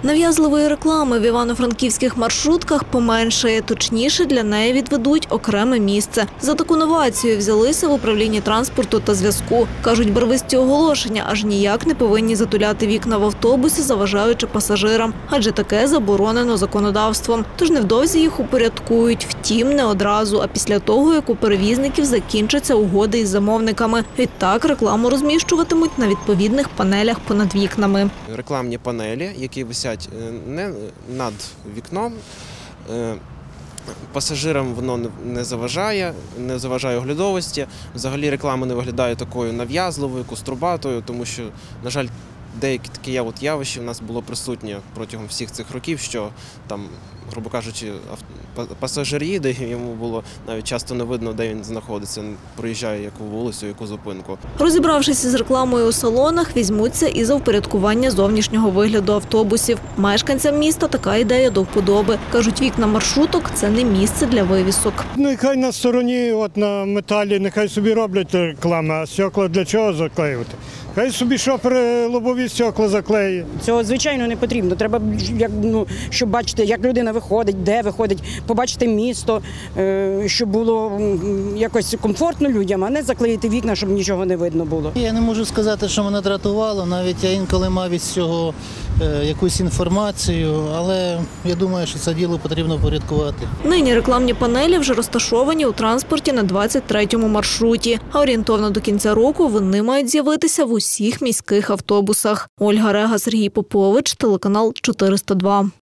Нав'язливої реклами в івано-франківських маршрутках поменшає, точніше для неї відведуть окреме місце. За таку новацію взялися в управлінні транспорту та зв'язку. Кажуть, барвисті оголошення аж ніяк не повинні затуляти вікна в автобусі, заважаючи пасажирам, адже таке заборонено законодавством. Тож невдовзі їх упорядкують, втім не одразу, а після того, як у перевізників закінчаться угоди із замовниками. Відтак рекламу розміщуватимуть на відповідних панелях понад вікнами. Рекламні панелі, які висять не над вікном, пасажирам воно не заважає оглядовості. Взагалі реклама не виглядає такою нав'язливою, кострубатою, тому що, на жаль, деякі такі явища в нас було присутнє протягом всіх цих років, що там, грубо кажучи, пасажир їде, і йому було навіть часто не видно, де він знаходиться, проїжджає яку вулицю, яку зупинку. Розібравшись із рекламою у салонах, візьмуться і за впорядкування зовнішнього вигляду автобусів. Мешканцям міста така ідея до вподоби. Кажуть, вікна маршруток – це не місце для вивісок. Нехай на стороні, на металі, нехай собі роблять рекламу, а стекла для чого заклеювати? Хай собі шофер лобові стекла заклеє. Цього, звичайно, не потрібно. Треба, щоб бачити, як людина виходить, де виходить, побачити місто, щоб було якось комфортно людям, а не заклеїти вікна, щоб нічого не видно було. Я не можу сказати, що мене дратувало, навіть я інколи мав із цього якусь інформацію, але я думаю, що це діло потрібно впорядкувати. Нині рекламні панелі вже розташовані у транспорті на 23-му маршруті, а орієнтовно до кінця року вони мають з'явитися в усіх міських автобусах. Ольга Рега, Сергій Попович, телеканал 402.